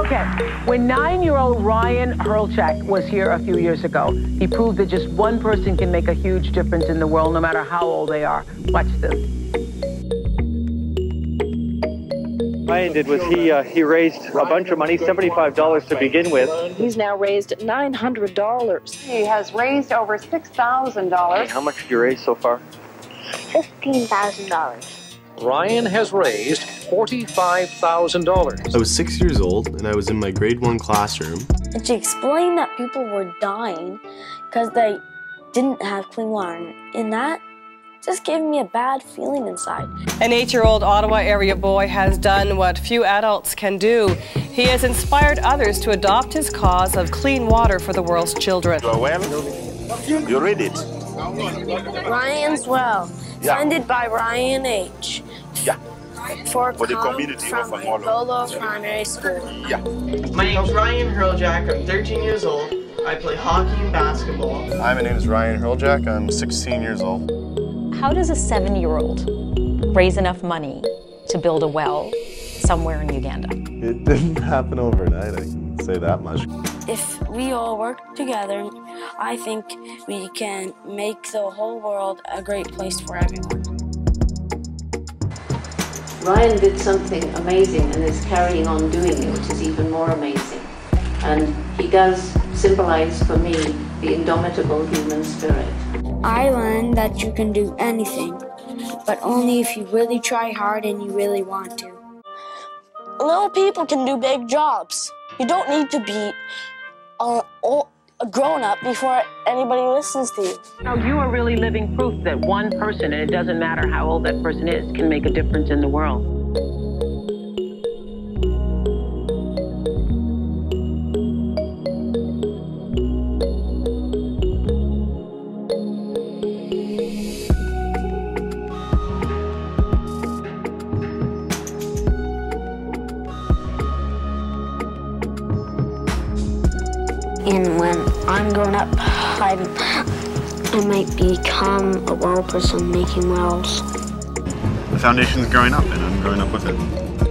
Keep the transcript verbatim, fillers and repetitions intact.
Okay, when nine-year-old Ryan Hurlchak was here a few years ago, he proved that just one person can make a huge difference in the world, no matter how old they are. Watch this. Ryan did was he uh, he raised a bunch of money, seventy-five dollars to begin with. He's now raised nine hundred dollars. He has raised over six thousand dollars. How much did you raise so far? fifteen thousand dollars. Ryan has raised forty-five thousand dollars. I was six years old and I was in my grade one classroom. And she explained that people were dying because they didn't have clean water. And that just gave me a bad feeling inside. An eight-year-old Ottawa area boy has done what few adults can do. He has inspired others to adopt his cause of clean water for the world's children. Well, you read it. Ryan's Well, Yeah. funded by Ryan H. Yeah. For, For the community from of Amolo. Bolo Primary School. Yeah. My name's Ryan Hurlchak. I'm thirteen years old. I play hockey and basketball. Hi, my name is Ryan Hurlchak. I'm sixteen years old. How does a seven-year-old raise enough money to build a well somewhere in Uganda? It didn't happen overnight, I can say that much. If we all work together, I think we can make the whole world a great place for everyone. Ryan did something amazing and is carrying on doing it, which is even more amazing. And he does symbolize for me the indomitable human spirit. I learned that you can do anything, but only if you really try hard and you really want to. Little people can do big jobs. You don't need to be uh, a grown-up before anybody listens to you. Now, you are really living proof that one person, and it doesn't matter how old that person is, can make a difference in the world. And when I'm grown up, I'm, I might become a well person making wells. The foundation's growing up and I'm growing up with it.